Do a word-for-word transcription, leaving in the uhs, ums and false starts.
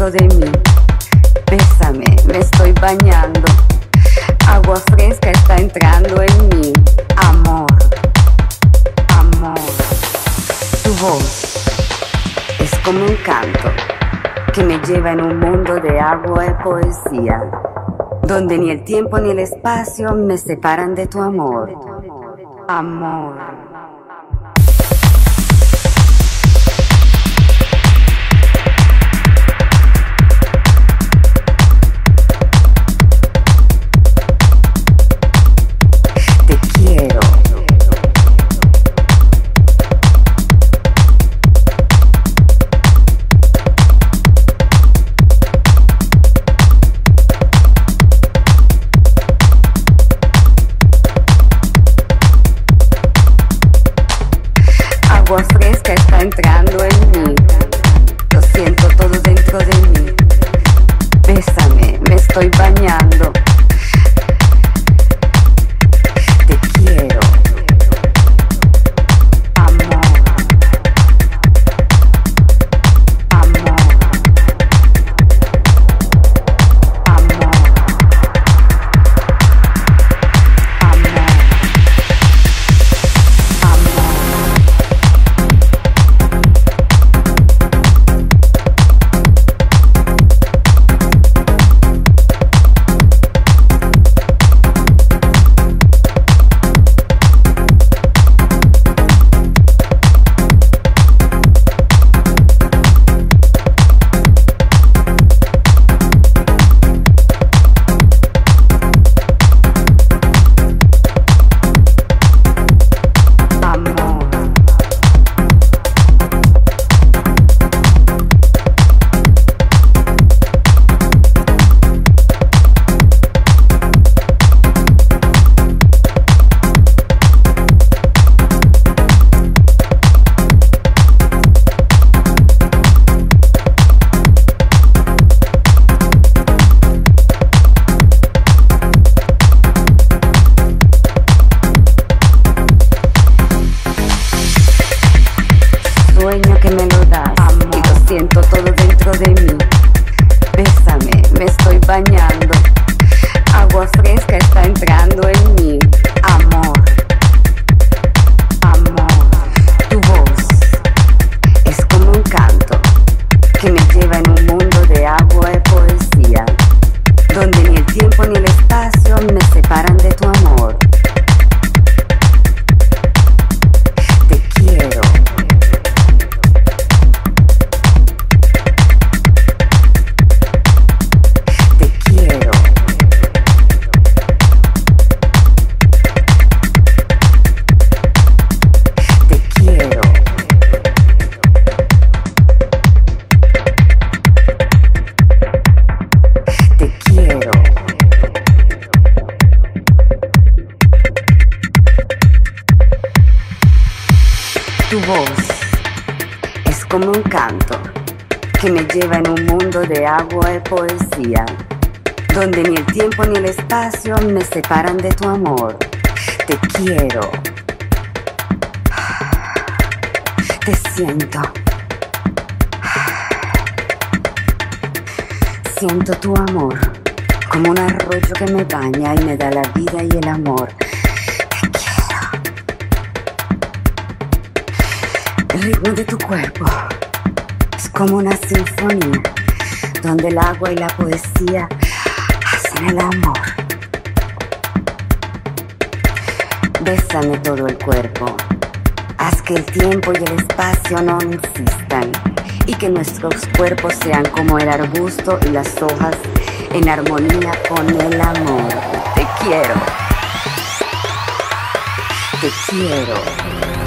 dentro de mí. Bésame, me estoy bañando. Agua fresca está entrando en mí. Amor, amor. Tu voz es como un canto que me lleva en un mundo de agua y poesía, donde ni el tiempo ni el espacio me separan de tu amor. Amor. Agua fresca está entrando en mí. Lo siento todo dentro de mí. Bésame, me estoy bañando. Te quiero. Amor. Amor. Amor. Sueño que me lo das, amor, y lo siento todo dentro de mí. Bésame, me estoy bañando. Agua fresca está entrando en mí. Amor, amor. Tu voz es como un canto que me lleva en un mundo de agua y poesía, donde ni el tiempo ni el espacio me separan de tu amor. Te quiero. Tu voz es como un canto que me lleva en un mundo de agua y poesía, donde ni el tiempo ni el espacio me separan de tu amor. Te quiero. Te siento. Siento tu amor como un arroyo que me baña y me da la vida y el amor. El ritmo de tu cuerpo es como una sinfonía, donde el agua y la poesía hacen el amor. Bésame todo el cuerpo, haz que el tiempo y el espacio no insistan, y que nuestros cuerpos sean como el arbusto y las hojas en armonía con el amor. Te quiero. Te quiero.